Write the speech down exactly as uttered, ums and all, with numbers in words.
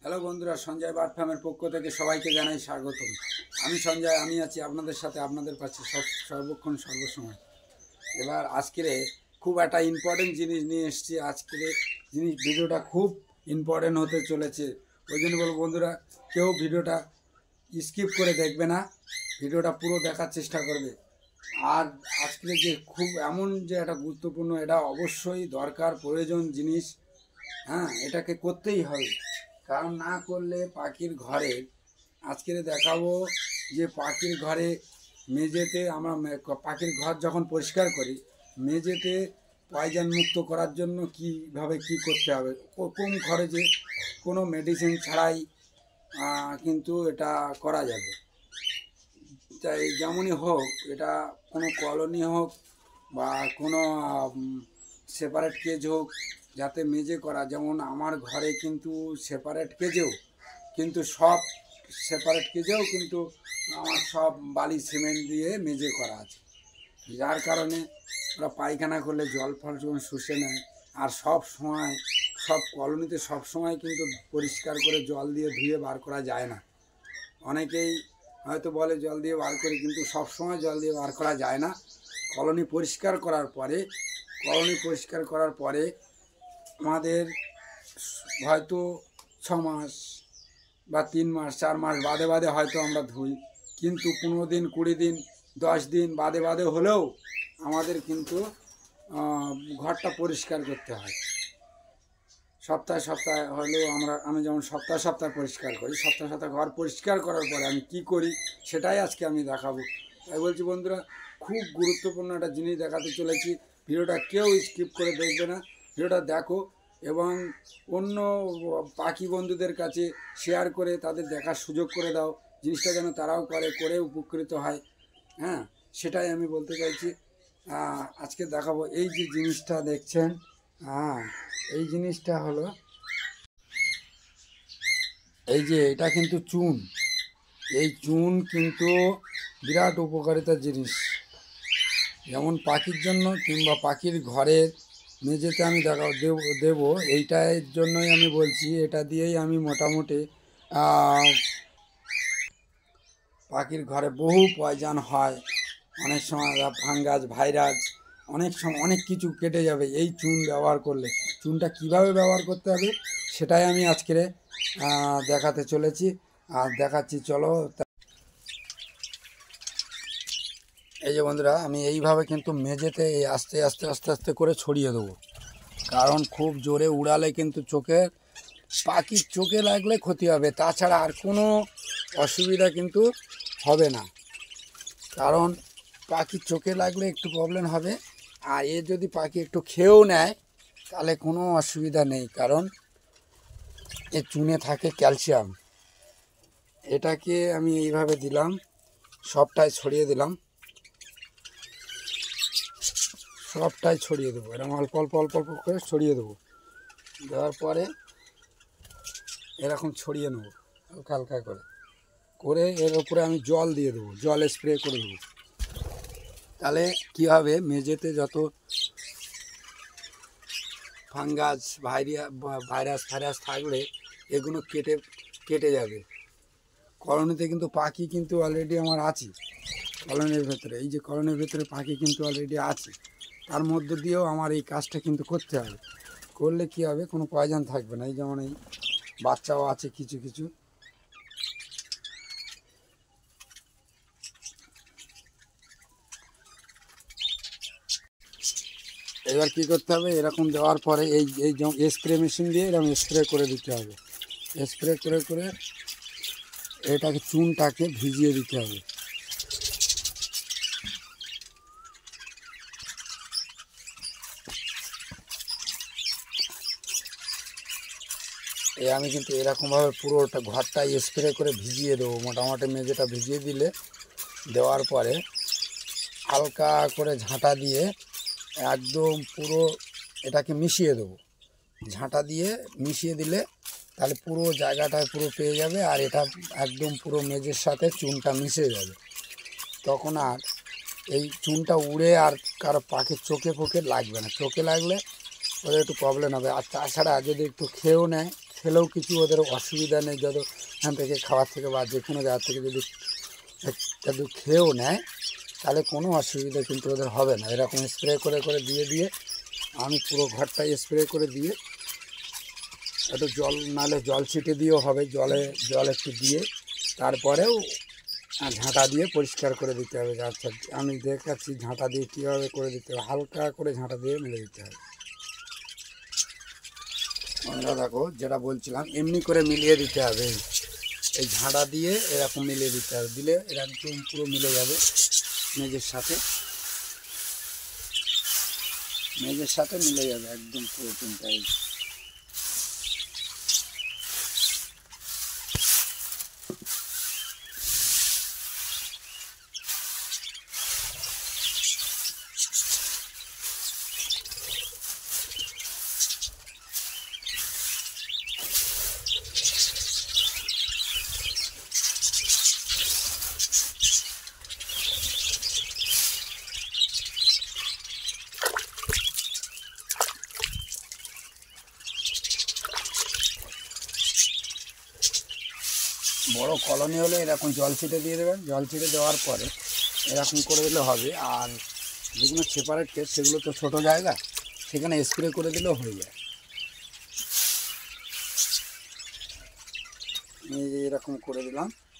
Hello বন্ধুরা, Sanjay bird ফার্মের পক্ষ থেকে সবাইকে জানাই স্বাগতম। আমি সঞ্জয়, আমি আছি আপনাদের সাথে, আপনাদের পাশে সব সর্বক্ষণ সর্বসময়। এবার আজকের খুব একটা ইম্পর্টেন্ট জিনিস নিয়ে এসেছি। আজকের জিনিস ভিডিওটা খুব ইম্পর্টেন্ট হতে চলেছে। ওই জন্য বলবো বন্ধুরা, কেউ ভিডিওটা স্কিপ করে দেখবে না, ভিডিওটা পুরো দেখার চেষ্টা করবে। আর আজকে যে খুব এমন যে একটা গুরুত্বপূর্ণ, এটা অবশ্যই দরকার প্রয়োজন জিনিস। হ্যাঁ, এটাকে করতেই হবে, কারণ না করলে পাখির ঘরে আজকে দেখাবো যে পাখির ঘরে মেঝেতে আমরা পাখির ঘর যখন পরিষ্কার করি, মেঝেতে পয়জন মুক্ত করার জন্য কীভাবে কি করতে হবে, কম খরচে কোনো মেডিসিন ছাড়াই কিন্তু এটা করা যাবে। তাই যেমনই হোক, এটা কোনো কলোনি হোক বা কোনো সেপারেট কেজ হোক, যাতে মেজে করা, যেমন আমার ঘরে কিন্তু সেপারেট কেজেও কিন্তু সব সেপারেট কেজেও কিন্তু আমার সব বালি সিমেন্ট দিয়ে মেজে করা আছে, যার কারণে ওরা পায়খানা করলে জল ফল যখন শুষে নেয়। আর সব সময় সব কলোনিতে সব সময় কিন্তু পরিষ্কার করে জল দিয়ে ধুয়ে বার করা যায় না। অনেকেই হয়তো বলে জল দিয়ে বার করি, কিন্তু সব সময় জল দিয়ে বার করা যায় না। কলোনি পরিষ্কার করার পরে কলোনি পরিষ্কার করার পরে আমাদের হয়তো ছ মাস বা তিন মাস চার মাস বাদে বাদে হয়তো আমরা ধুই, কিন্তু পনেরো দিন কুড়ি দিন দশ দিন বাদে বাদে হলেও আমাদের কিন্তু ঘরটা পরিষ্কার করতে হয়। সপ্তাহে সপ্তাহে হলেও আমরা আমি যেমন সপ্তাহে সপ্তাহে পরিষ্কার করি, সপ্তাহে সপ্তাহে ঘর পরিষ্কার করার পরে আমি কি করি সেটাই আজকে আমি দেখাবো। তাই বলছি বন্ধুরা, খুব গুরুত্বপূর্ণ একটা জিনিস দেখাতে চলেছি। ভিডিওটা কেউ স্কিপ করে দেখবে না, ভিডিওটা দেখো এবং অন্য পাখি বন্ধুদের কাছে শেয়ার করে তাদের দেখার সুযোগ করে দাও, জিনিসটা যেন তারাও করে করে উপকৃত হয়। হ্যাঁ, সেটাই আমি বলতে চাইছি। আজকে দেখাবো এই যে জিনিসটা দেখছেন, হ্যাঁ এই জিনিসটা হলো এই যে এটা কিন্তু চুন। এই চুন কিন্তু বিরাট উপকারিতার জিনিস, যেমন পাখির জন্য কিংবা পাখির ঘরের মেঝেতে আমি দেখা দেব দেবো এইটার জন্যই আমি বলছি। এটা দিয়েই আমি মোটামুটি পাখির ঘরে বহু পয়জন হয়, অনেক সময় ফাঙ্গাস ভাইরাস অনেক সময় অনেক কিছু কেটে যাবে এই চুন ব্যবহার করলে। চুনটা কিভাবে ব্যবহার করতে হবে সেটাই আমি আজকে দেখাতে চলেছি আর দেখাচ্ছি, চলো। এই যে বন্ধুরা, আমি এইভাবে কিন্তু মেঝেতে এই আস্তে আস্তে আস্তে আস্তে করে ছড়িয়ে দেবো, কারণ খুব জোরে উড়ালে কিন্তু চোখে পাখির চোখে লাগলে ক্ষতি হবে, তাছাড়া আর কোনো অসুবিধা কিন্তু হবে না। কারণ পাখির চোখে লাগলে একটু প্রবলেম হবে, আর এ যদি পাখি একটু খেয়েও নেয় তাহলে কোনো অসুবিধা নেই, কারণ এ চুনে থাকে ক্যালসিয়াম। এটাকে আমি এইভাবে দিলাম, সবটাই ছড়িয়ে দিলাম, সবটাই ছড়িয়ে দেবো, এরকম অল্প অল্প অল্প অল্প করে ছড়িয়ে দেবো। দেওয়ার পরে এরকম ছড়িয়ে নেবো হালকা হালকা করে করে এর উপরে আমি জল দিয়ে দেবো, জল স্প্রে করে দেবো। তাহলে কী হবে, মেঝেতে যত ফাঙ্গাস ভাইরিয়া ভাইরাস ফাইরাস থাকলে এগুলো কেটে কেটে যাবে। কলোনিতে কিন্তু পাখি কিন্তু অলরেডি আমার আছে, কলোনির ভেতরে এই যে কলোনির ভেতরে পাখি কিন্তু অলরেডি আছে, তার মধ্য দিয়েও আমার এই কাজটা কিন্তু করতে হবে। করলে কি হবে, কোনো পয়জন থাকবে না। এই যেমন এই বাচ্চাও আছে কিছু কিছু, এবার কি করতে হবে, এরকম দেওয়ার পরে এই এই যেমন স্প্রে মেশিন দিয়ে এরকম স্প্রে করে দিতে হবে। স্প্রে করে করে এটাকে চুনটাকে ভিজিয়ে দিতে হবে। এই আমি কিন্তু এরকমভাবে পুরোটা ঘরটা স্প্রে করে ভিজিয়ে দেবো, মোটামুটি মেঝেটা ভিজিয়ে দিলে দেওয়ার পরে হালকা করে ঝাঁটা দিয়ে একদম পুরো এটাকে মিশিয়ে দেবো। ঝাঁটা দিয়ে মিশিয়ে দিলে তাহলে পুরো জায়গাটায় পুরো পেয়ে যাবে, আর এটা একদম পুরো মেঝের সাথে চুনটা মিশে যাবে। তখন আর এই চুনটা উড়ে আর কারো পাখির চোখে ফোকে লাগবে না, চোখে লাগলে ওদের একটু প্রবলেম হবে। আর তাছাড়া যদি একটু খেয়েও নেয় খেলেও কিছু ওদের অসুবিধা নেই, যত এখান থেকে খাওয়ার থেকে বা যে কোনো জায়গা থেকে যদি একটু খেয়েও নেয় তাহলে কোনো অসুবিধা কিন্তু ওদের হবে না। এরকম স্প্রে করে করে দিয়ে দিয়ে আমি পুরো ঘরটাই স্প্রে করে দিয়ে একটু জল, নাহলে জল ছিটে দিয়েও হবে, জলে জল একটু দিয়ে তারপরেও ঝাঁটা দিয়ে পরিষ্কার করে দিতে হবে। আচ্ছা আমি দেখাচ্ছি ঝাঁটা দিয়ে কীভাবে করে দিতে হবে, হালকা করে ঝাঁটা দিয়ে মেলে দিতে হবে। আমরা দেখো যেটা বলছিলাম এমনি করে মিলিয়ে দিতে হবে, এই ঝাঁটা দিয়ে এরকম মিলিয়ে দিতে হবে, দিলে এরকম পুরো মিলে যাবে মেঝের সাথে, মেঝের সাথে মিলে যাবে একদম পুরো তিনটাই। বড় কলোনি হলে এরকম জল ছিটে দিয়ে দেবেন, জল ছিটে দেওয়ার পরে এরকম করে দিলে হবে। আর যেগুলো সেপারেট কেস সেগুলো তো ছোটো জায়গা, সেখানে স্প্রে করে দিলেও হয়ে যায়। এই যে এরকম করে দিলাম।